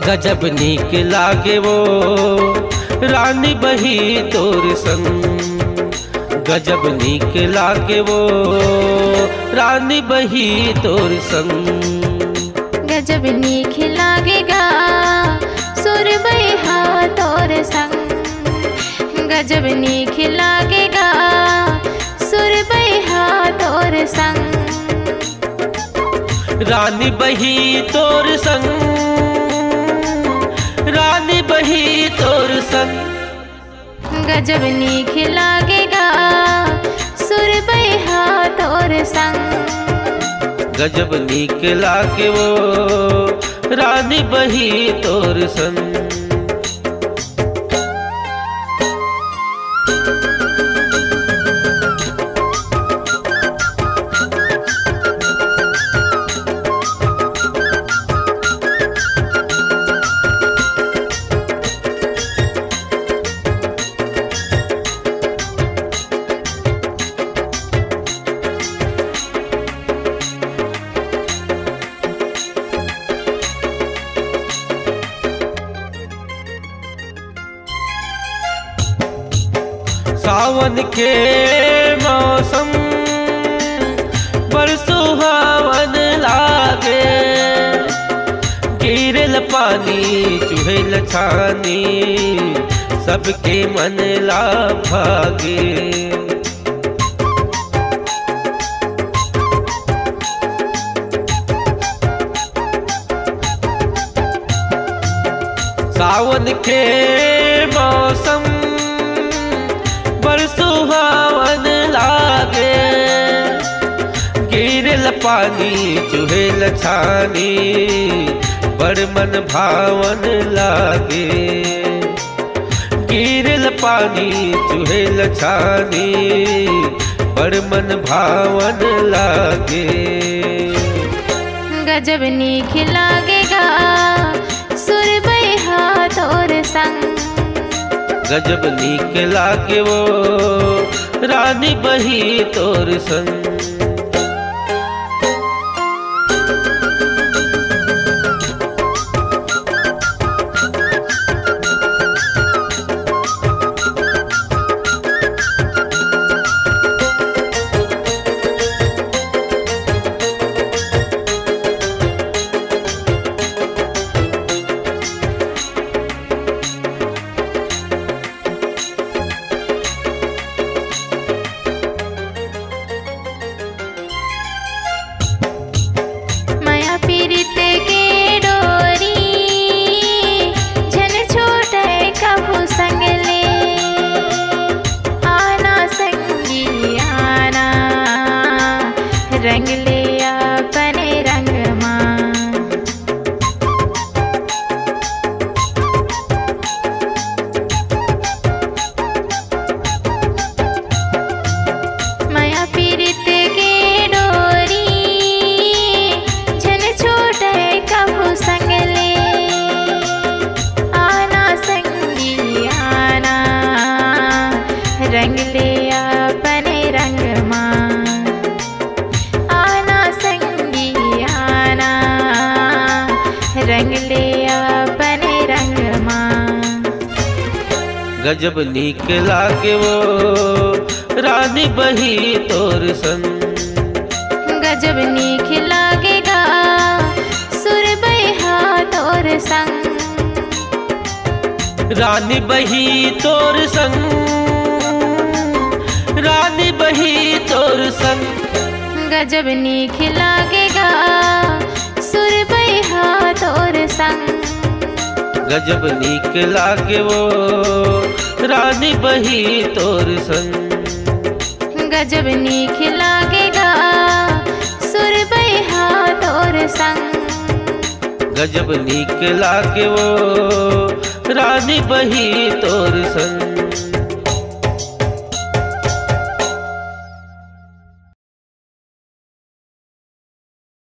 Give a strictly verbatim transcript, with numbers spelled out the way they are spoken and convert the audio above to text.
गजब नीक लागे वो रानी बही तोर संग। गजब नीक लागे वो रानी बही तोर संग। गजब नीक लागेगा सुर बहा तोर संग। गजब नीक लागेगा सुर बहा तोर संग। रानी बही तोर संग, रानी बही तोर संग। गजब नीक लागेगा सुर बहा तोर संग। गजब नीक लागे वो रानी बही तोर संग। सावन के मौसम बड़ सुहावन लागे। गिरल पानी चुहेल छानी सबके मन ला भागे। सावन के मौसम बड़ सुहावन लागे। गिरल पानी चुहेल छानी बड़ मन भावन लागे। गिरल पानी चुहेल छानी बड़ मन भावन लागे। गजब नीक लागेगा सुर बहा तोर संग। गजब नीक लागे वो रानी बही तोर संग। रंग ले अपने रंग माँ। माया पीरित के डोरी झन छोटे कहू संग ले। आना संगी आना रंग ले अपने रंग माँ। रंग ले अपने रंग माँ। गजब नीक लागे वो रानी बही तोर संग। गजब नीक लागेगा सुर बहा तोर संग। रानी बही तोर संग, रानी बही तोर संग। गजब नीक लागेगा सुर बहा तोर संग। गजब नीक लागे वो रानी बही तोर संग। गजब नीक लागेगा सुर बहा तोर संग। गजब नीक लागे वो रानी बही तोर संग।